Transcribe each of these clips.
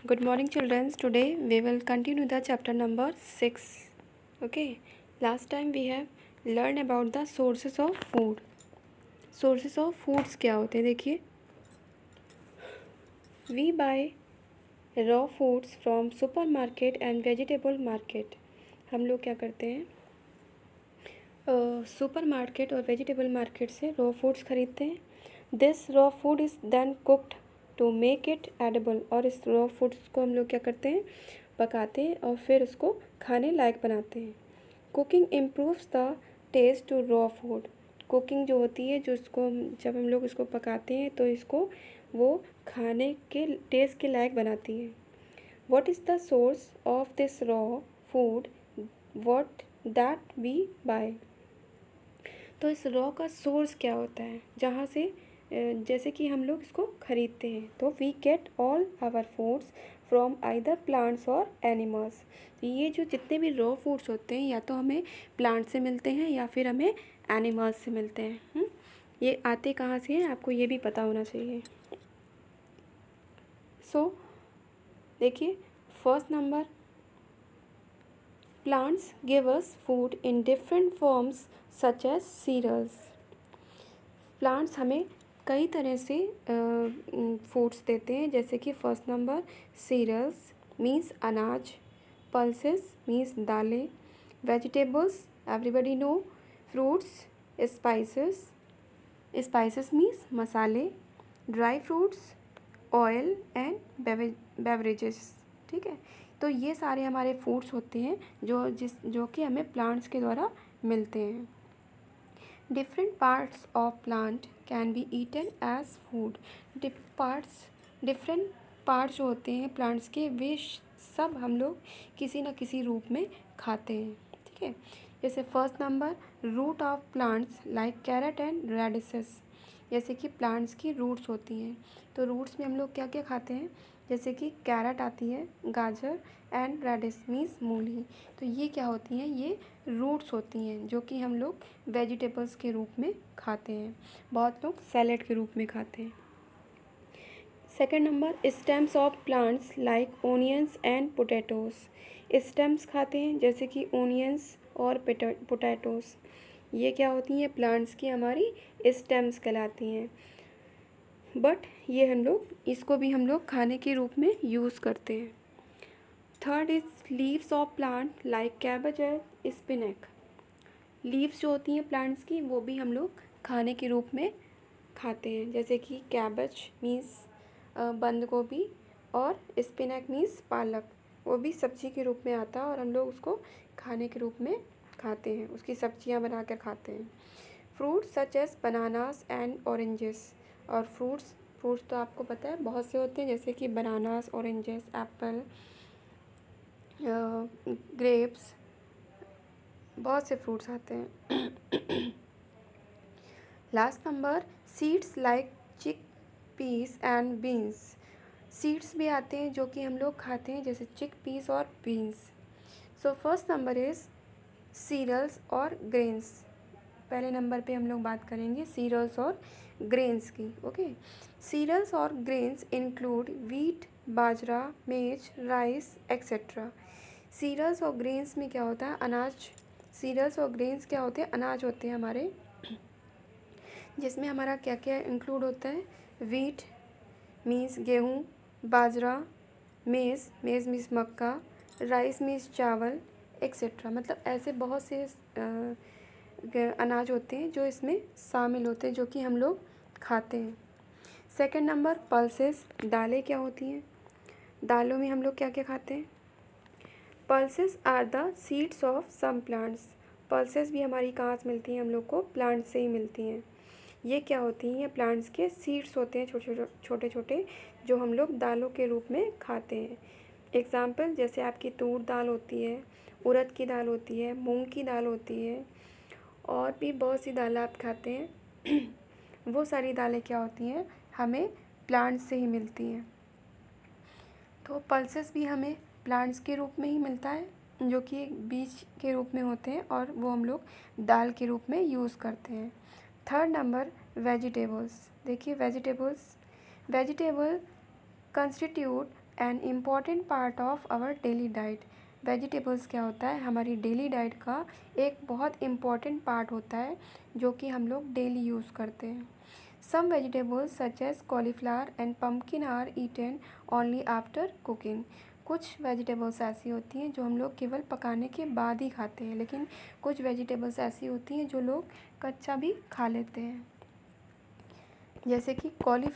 Good morning, children. Today we will continue the chapter number 6. Okay. Last time we have learned about the sources of food. Sources of foods क्या होते हैं देखिए. We buy raw foods from supermarket and vegetable market. हम लोग क्या करते हैं, super market और वेजिटेबल मार्केट से रॉ फूड्स खरीदते हैं. This raw food is then cooked to make it edible. और इस रॉ फूड्स को हम लोग क्या करते हैं, पकाते हैं और फिर उसको खाने लायक बनाते हैं. Cooking improves the taste to raw food. Cooking जो होती है, जो इसको जब हम लोग इसको पकाते हैं तो इसको वो खाने के टेस्ट के लायक बनाती है. What is the source of this raw food what that we buy. तो इस रॉ का सोर्स क्या होता है, जहाँ से जैसे कि हम लोग इसको खरीदते हैं. तो we get all our foods from either plants और एनिमल्स. ये जो जितने भी रॉ फूड्स होते हैं या तो हमें प्लांट से मिलते हैं या फिर हमें एनिमल्स से मिलते हैं. ये आते कहाँ से हैं आपको ये भी पता होना चाहिए. सो देखिए, first number, plants give us food in different forms such as cereals. Plants हमें कई तरह से फूड्स देते हैं, जैसे कि फर्स्ट नंबर सीरियल्स मीन्स अनाज, पल्सेस मीन्स दालें, vegetables everybody know, fruits spices, spices means मसाले, dry fruits, oil and beverages. ठीक है, तो ये सारे हमारे फूड्स होते हैं जो कि हमें प्लांट्स के द्वारा मिलते हैं. Different parts of plant can be eaten as food. Different parts जो होते हैं प्लांट्स के, वे सब हम लोग किसी न किसी रूप में खाते हैं. ठीक है, जैसे first number, root of plants like carrot and radishes. जैसे कि प्लांट्स की रूट्स होती हैं, तो रूट्स में हम लोग क्या क्या खाते हैं, जैसे कि कैरेट आती है, गाजर एंड रेडिस मीन्स मूली. तो ये क्या होती हैं, ये रूट्स होती हैं जो कि हम लोग वेजिटेबल्स के रूप में खाते हैं. बहुत लोग सैलेड के रूप में खाते हैं. Second number, stems of plants like onions and potatoes. Stems खाते हैं जैसे कि ओनियंस और पोटैटोस. ये क्या होती हैं, प्लांट्स की हमारी स्टेम्स कहलाती हैं. बट ये हम लोग इसको भी हम लोग खाने के रूप में यूज़ करते हैं. Third is leaves of plant like cabbage and spinach. Leaves जो होती हैं प्लांट्स की, वो भी हम लोग खाने के रूप में खाते हैं, जैसे कि कैबेज मीन्स बंद गोभी और स्पिनच मीन्स पालक. वो भी सब्जी के रूप में आता है और हम लोग उसको खाने के रूप में खाते हैं, उसकी सब्जियां बना कर खाते हैं. Fruits such as bananas and oranges. और फ्रूट्स तो आपको पता है बहुत से होते हैं, जैसे कि बनानास, ऑरेंजेस, एप्पल, ग्रेप्स, बहुत से फ्रूट्स आते हैं. Last number, seeds like chickpeas and beans. Seeds भी आते हैं जो कि हम लोग खाते हैं, जैसे चिक पीस और beans. So first number is cereals और ग्रेन्स. पहले नंबर पे हम लोग बात करेंगे सीरियल्स और ग्रेन्स की. ओके, सीरियल्स और grains include wheat, bajra, maize, rice etcetera. Cereals और ग्रेन्स में क्या होता है, अनाज. सीरियल्स और ग्रेन्स क्या होते हैं, अनाज होते हैं हमारे, जिसमें हमारा क्या क्या इंक्लूड होता है, वीट मीन्स गेहूँ, बाजरा, मेज़ मीन्स मक्का, राइस मीन्स चावल एक्सेट्रा. मतलब ऐसे बहुत से अनाज होते हैं जो इसमें शामिल होते हैं, जो कि हम लोग खाते हैं. Second number, pulses. दालें क्या होती हैं, दालों में हम लोग क्या क्या खाते हैं. Pulses are the seeds of some plants. Pulses भी हमारी कहाँ से मिलती हैं, हम लोग को प्लांट से ही मिलती हैं. ये क्या होती हैं, प्लांट्स के सीड्स होते हैं, छोटे छोटे जो हम लोग दालों के रूप में खाते हैं. एग्ज़ाम्पल, जैसे आपकी तूर दाल होती है, उड़द की दाल होती है, मूंग की दाल होती है, और भी बहुत सी दालें आप खाते हैं. वो सारी दालें क्या होती हैं, हमें प्लांट्स से ही मिलती हैं. तो पल्सेस भी हमें प्लांट्स के रूप में ही मिलता है, जो कि बीज के रूप में होते हैं और वो हम लोग दाल के रूप में यूज़ करते हैं. Third number, vegetables. देखिए, vegetable constitute an important part of our daily diet. Vegetables क्या होता है, हमारी डेली डाइट का एक बहुत इम्पॉर्टेंट पार्ट होता है जो कि हम लोग डेली यूज़ करते हैं। Some vegetables such as cauliflower and pumpkin are eaten only after cooking. कुछ वेजिटेबल्स ऐसी होती हैं जो हम लोग केवल पकाने के बाद ही खाते हैं, लेकिन कुछ वेजिटेबल्स ऐसी होती हैं जो लोग कच्चा भी खा लेते हैं। जैसे कि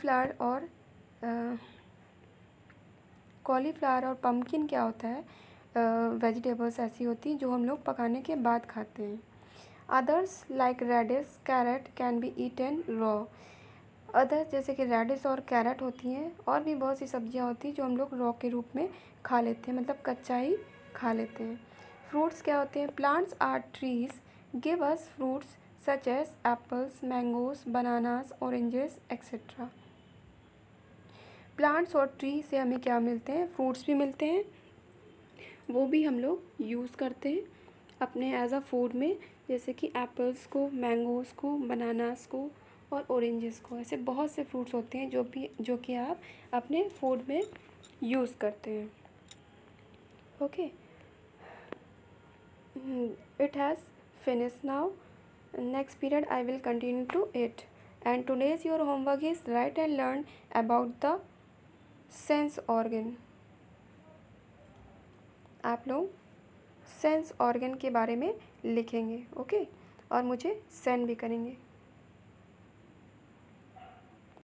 कॉलीफ्लावर और पम्पकिन क्या होता है, वेजिटेबल्स ऐसी होती हैं जो हम लोग पकाने के बाद खाते हैं। Others like radish carrot can be eaten raw. Others जैसे कि रेडिश और कैरेट होती हैं, और भी बहुत सी सब्जियां होती हैं जो हम लोग रॉ के रूप में खा लेते हैं, मतलब कच्चा ही खा लेते हैं। फ्रूट्स क्या होते हैं, plants or trees give us fruits such as apples, mangoes, bananas, oranges etcetera. Plants और ट्री से हमें क्या मिलते हैं, फ्रूट्स भी मिलते हैं, वो भी हम लोग यूज़ करते हैं अपने एज अ फूड में, जैसे कि एप्पल्स को, मैंगोज़ को, बनानास को और ऑरेंजेस को। ऐसे बहुत से फ्रूट्स होते हैं जो कि आप अपने फूड में यूज़ करते हैं। Okay, it has finished now. Next period I will continue to it. And today's your homework is write and learn about the sense organ. आप लोग सेंस ऑर्गन के बारे में लिखेंगे, ओके, और मुझे सेंड भी करेंगे।